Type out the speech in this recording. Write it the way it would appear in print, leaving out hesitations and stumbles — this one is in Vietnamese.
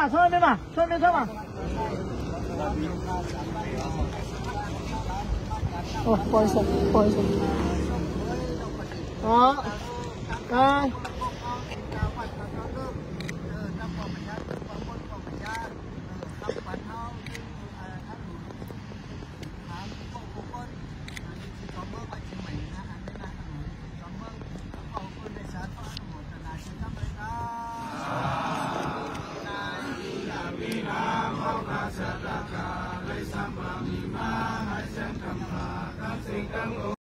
嘛，从那边嘛，从那边嘛。哦，不好意思，不好意思。好，来。